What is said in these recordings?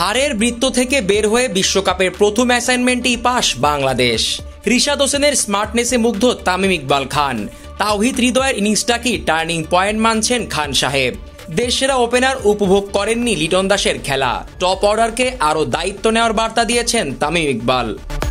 হারের বৃত্ত থেকে বের হয়ে বিশ্বকাপের প্রথম অ্যাসাইনমেন্টেই পাস বাংলাদেশ। রিশাদ হোসেনের স্মার্টনেসে মুগ্ধ তামিম ইকবাল খান। তাওহিদ হৃদয়ের ইনিংসটাকেই টার্নিং পয়েন্ট মানছেন খান সাহেব। দেশসেরা ওপেনার উপভোগ করেননি লিটন দাসের খেলা। টপ অর্ডারকে আরও দায়িত্ব নেওয়ার বার্তা দিয়েছেন তামিম ইকবাল।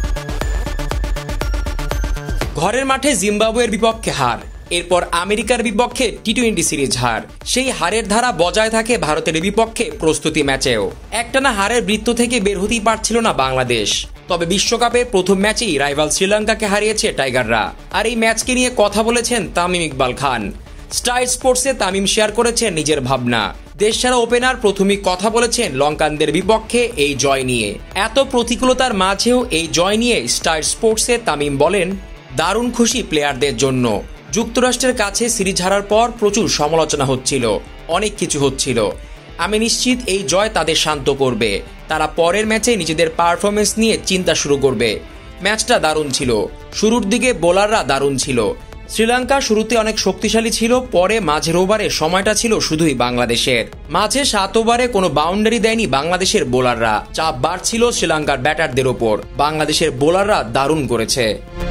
ঘরের মাঠে জিম্বাবুয়ের বিপক্ষে হার, এরপর আমেরিকার বিপক্ষে টি-20 সিরিজ হার। সেই হারের ধারা বজায় থাকে ভারতের বিপক্ষে প্রস্তুতি ম্যাচেও। একটানা হারের বৃত্ত থেকে বের হতেই পারছিল না বাংলাদেশ। তবে বিশ্বকাপের প্রথম ম্যাচেই রাইভাল শ্রীলঙ্কাকে হারিয়েছে টাইগাররা। আর এই ম্যাচকে নিয়ে কথা বলেছেন তামিম ইকবাল খান। স্টার স্পোর্টসে তামিম শেয়ার করেছেন নিজের ভাবনা। দেশসেরা ওপেনার প্রথমেই কথা বলেছেন লঙ্কানদের বিপক্ষে এই জয় নিয়ে। এত প্রতিকূলতার মাঝেও এই জয় নিয়ে স্টার স্পোর্টসে তামিম বলেন, দারুণ খুশি প্লেয়ারদের জন্য। যুক্তরাষ্ট্রের কাছে সিরিজ হারার পর প্রচুর সমালোচনা হচ্ছিল, অনেক কিছু হচ্ছিল। আমি নিশ্চিত এই জয় তাদের শান্ত করবে। তারা পরের ম্যাচে নিজেদের পারফরমেন্স নিয়ে চিন্তা শুরু করবে। ম্যাচটা দারুণ ছিল। শুরুর দিকে বোলাররা দারুণ ছিল। শ্রীলঙ্কা শুরুতে অনেক শক্তিশালী ছিল, পরে মাঝের ওভারে সময়টা ছিল শুধুই বাংলাদেশের। মাঝে 7 ওভারে কোনো বাউন্ডারি দেয়নি বাংলাদেশের বোলাররা। চাপ বাড়ছিল শ্রীলঙ্কার ব্যাটারদের ওপর। বাংলাদেশের বোলাররা দারুণ করেছে।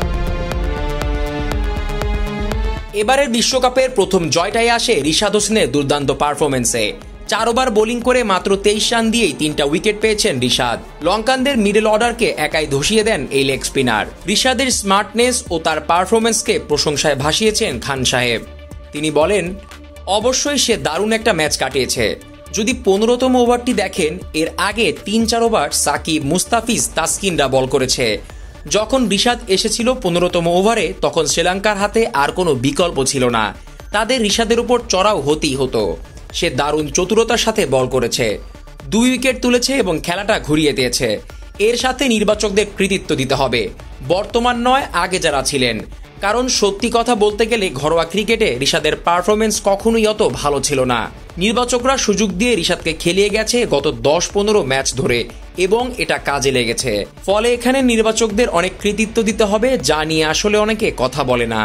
এবারের বিশ্বকাপের প্রথম জয়টাই আসে রিশাদ হোসেনের দুর্দান্ত পারফরমেন্সে। 4 ওভার বোলিং করে মাত্র 23 রান দিয়েই 3টা উইকেট পেয়েছেন রিশাদ। লঙ্কানদের মিডল অর্ডারকে একাই ধসিয়ে দেন এই লেগ স্পিনার। রিশাদের স্মার্টনেস ও তার পারফরমেন্সকে প্রশংসায় ভাসিয়েছেন খান সাহেব। তিনি বলেন, অবশ্যই সে দারুণ একটা ম্যাচ কাটিয়েছে। যদি 15তম ওভারটি দেখেন, এর আগে 3-4 ওভার সাকিব, মুস্তাফিজ, তাসকিনরা বল করেছে। যখন রিশাদ এসেছিল 15তম ওভারে, তখন শ্রীলঙ্কার হাতে আর কোনো বিকল্প ছিল না। তাদের রিশাদের উপর চড়াও হতেই হতো। সে দারুণ চতুরতার সাথে বল করেছে, 2 উইকেট তুলেছে এবং খেলাটা ঘুরিয়ে দিয়েছে। এর সাথে নির্বাচকদের কৃতিত্ব দিতে হবে, বর্তমান নয়, আগে যারা ছিলেন। কারণ সত্যি কথা বলতে গেলে ঘরোয়া ক্রিকেটে রিশাদের পারফরমেন্স কখনোই অত ভালো ছিল না। নির্বাচকরা সুযোগ দিয়ে রিশাদকে খেলিয়ে গেছে গত 10-15 ম্যাচ ধরে, এবং এটা কাজে লেগেছে। ফলে এখানে নির্বাচকদের অনেক কৃতিত্ব দিতে হবে, যা নিয়ে আসলে অনেকে কথা বলে না।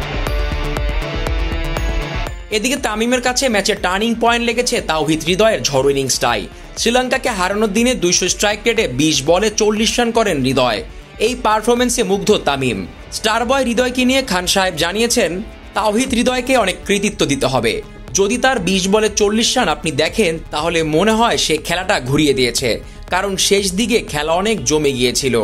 এদিকে তামিমের কাছে ম্যাচের টার্নিং পয়েন্ট লেগেছে তাওহিদ হৃদয়ের ঝড়ো ইনিংসটাই। শ্রীলঙ্কাকে হারানোর দিনে 200 স্ট্রাইক রেটে 20 বলে 40 রান করেন হৃদয়। এই পারফরমেন্সে মুগ্ধ তামিম। স্টার বয় হৃদয়কে নিয়ে খান সাহেব জানিয়েছেন, তাওহিদ হৃদয়কে অনেক কৃতিত্ব দিতে হবে। যদি তার 20 বলে 40 রান আপনি দেখেন, তাহলে মনে হয় সে খেলাটা ঘুরিয়ে দিয়েছে, কারণ শেষ দিকে খেলা অনেক জমে গিয়েছিল।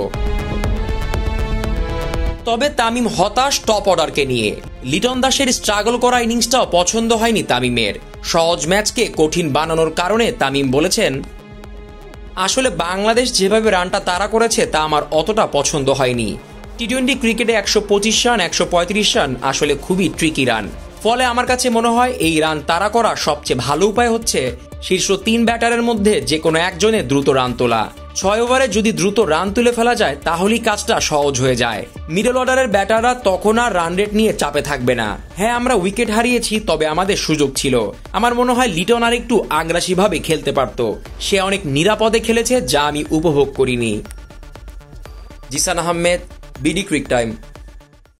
তবে তামিম হতাশ টপ অর্ডারকে নিয়ে। লিটন দাসের স্ট্রাগল করা ইনিংসটাও পছন্দ হয়নি তামিমের। সহজ ম্যাচকে কঠিন বানানোর কারণে তামিম বলেছেন, আসলে বাংলাদেশ যেভাবে রানটা তাড়া করেছে তা আমার অতটা পছন্দ হয়নি। টি-20 ক্রিকেটে 125 রান, 135 রান আসলে খুবই ট্রিকি রান। ফলে আমার কাছে মনে হয় এই রান তাড়া করা সবচেয়ে ভালো উপায় হচ্ছে শীর্ষ 3 ব্যাটারের মধ্যে যে কোনো একজনের দ্রুত রান তোলা। 6 ওভারে যদি দ্রুত রান তুলে ফেলা যায়, তাহলেই কাজটা সহজ হয়ে যায়। মিডল অর্ডারের ব্যাটাররা তখন আর রান রেট নিয়ে চাপে থাকবে না। হ্যাঁ, আমরা উইকেট হারিয়েছি, তবে আমাদের সুযোগ ছিল। আমার মনে হয় লিটন আর একটু আগ্রাসীভাবে খেলতে পারত। সে অনেক নিরাপদে খেলেছে, যা আমি উপভোগ করিনি। Zishan Ahmed, BD ক্রিক time.